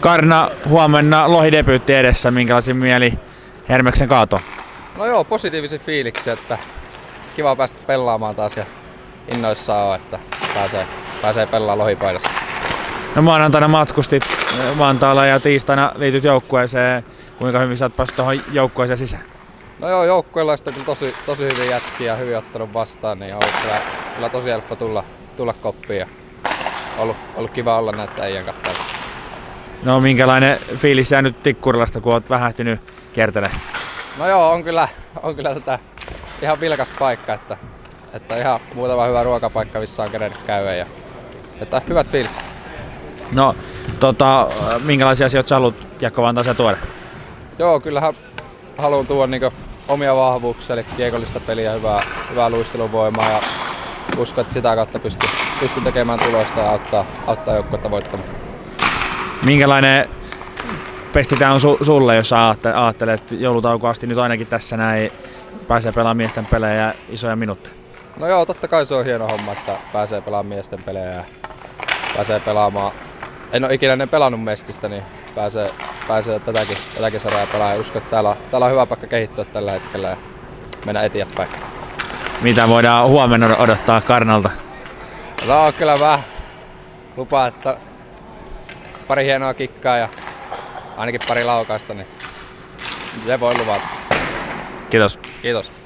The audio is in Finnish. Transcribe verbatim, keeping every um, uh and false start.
Karna, huomenna lohidebyytti edessä. Minkälaisin mieli Hermeksen kaato? No joo, positiivisia fiiliksiä, että kiva päästä pelaamaan taas ja innoissaan on, että pääsee, pääsee pelaamaan lohipaidassa. No maanantaina matkustit Vantaalla ja tiistaina liityt joukkueeseen. Kuinka hyvin sä oot päässyt tuohon joukkueeseen sisään? No joo, joukkueella on kyllä tosi, tosi hyvin jätkiä ja hyvin ottanut vastaan, niin on kyllä, kyllä tosi helppo tulla, tulla koppiin ja ollut, ollut kiva olla näitä äijän kattella. No minkälainen fiilis sä nyt Tikkurilasta, kun oot vähähtynyt kiertelemään? No joo, on kyllä, on kyllä tätä ihan vilkas paikka, että, että ihan muutama hyvä ruokapaikka, missä on kerennyt käydä ja että hyvät fiilikset. No, tota, minkälaisia asioita sä haluat Kiekko-Vantaaseen tuoda? Joo, kyllähän haluan tuoda niinku omia vahvuuksia, eli kiekollista peliä, hyvää, hyvää luisteluvoimaa ja uskon, että sitä kautta pystyn, pystyn tekemään tulosta ja auttaa, auttaa joukkuetta voittamaan. Minkälainen pesti tää on su sulle, jos sä ajattelet joulutaukoa asti nyt ainakin tässä näin pääsee pelaamaan miesten pelejä ja isoja minuutteja? No joo, totta kai se on hieno homma, että pääsee pelaamaan miesten pelejä ja pääsee pelaamaan. En ole ikinä ennen pelannut mestistä, niin pääsee, pääsee tätäkin, tätäkin sarjaa pelaamaan. Uskon, että täällä, täällä on hyvä paikka kehittyä tällä hetkellä ja mennä eteenpäin. Mitä voidaan huomenna odottaa Karnalta? No kyllä vähän. Lupaa, että pari hienoa kikkaa ja ainakin pari laukausta, niin se voi luvata. Kiitos. Kiitos.